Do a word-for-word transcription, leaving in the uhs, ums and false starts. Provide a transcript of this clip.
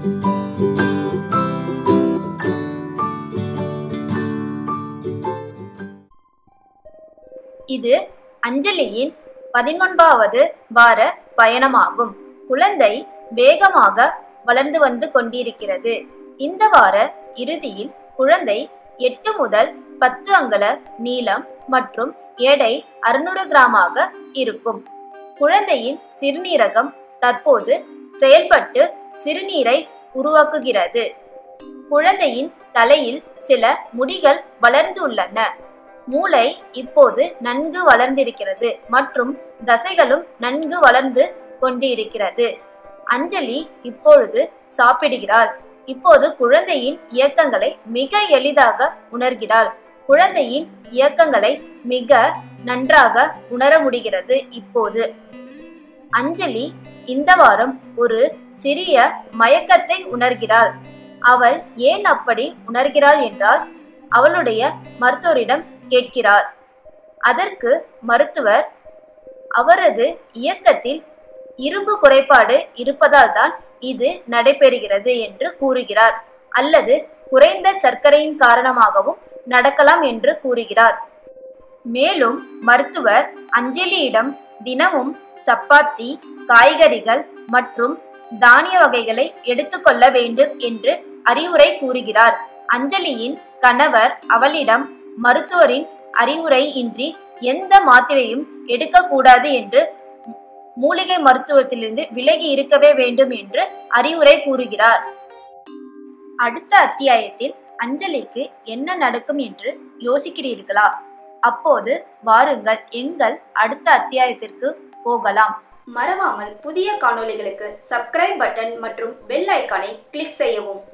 இது அஞ்சலியின் பதினொன்றாவது வார பயணமாகும். குழந்தை வேகமாக வளர்ந்து வந்து கொண்டிருக்கிறது. இந்த வார இறுதியில் குழந்தை எட்டு முதல் பத்து அங்குல நீளம் மற்றும் எடை அறுநூறு கிராமாக இருக்கும். குழந்தையின் சிறுநீரகம் தற்போது செயல்பட்டு சிறுநீரை உருவாக்குகிறது. குழந்தையின் தலையில் சில முடிகள் வளர்ந்துள்ளன. மூளை இப்போது நன்கு வளர்ந்திருக்கிறது மற்றும் தசைகளும் நன்கு வளர்ந்து கொண்டிருக்கிறது. அஞ்சலி இப்பொழுது சாப்பிடுகிறாள். இப்போது குழந்தையின் இயக்கங்களை மிக எளிதாக உணர்கிறாள். குழந்தையின் இயக்கங்களை மிக நன்றாக உணர முடிகிறது. இப்போது அஞ்சலி இந்த வாரம் ஒரு சிறிய மயக்கத்தை உணர்கிறாள். அவள் ஏன் அப்படி உணர்கிறாள் என்றால் அவளுடைய மருத்துவரிடம் கேட்கிறார். அதற்கு மருத்துவர் அவரது இயக்கத்தில் இரும்பு குறைபாடு இருப்பதால் தான் இது நடைபெறுகிறது என்று கூறுகிறார். அல்லது குறைந்த சர்க்கரையின் காரணமாகவும் நடக்கலாம் என்று கூறுகிறார். மேலும் மருத்துவர் அஞ்சலியிடம் தினமும் சப்பாத்தி, காய்கறிகள் மற்றும் தானிய வகைகளை எடுத்துக்கொள்ள வேண்டும் என்று அறிவுரை கூறுகிறார். அஞ்சலியின் கணவர் அவளிடம் மருத்துவரின் அறிவுரை இன்றி எந்த மாத்திரையும் எடுக்கக்கூடாது என்று, மூலிகை மருத்துவத்திலிருந்து விலகி இருக்கவே வேண்டும் என்று அறிவுரை கூறுகிறார். அடுத்த அத்தியாயத்தில் அஞ்சலிக்கு என்ன நடக்கும் என்று யோசிக்கிறீர்களா? அப்போது வாருங்கள் எங்கள் அடுத்த அத்தியாயத்திற்கு போகலாம். மறவாமல் புதிய காணொளிகளுக்கு சப்ஸ்கிரைப் பட்டன் மற்றும் பெல் ஐகானை கிளிக் செய்யவும்.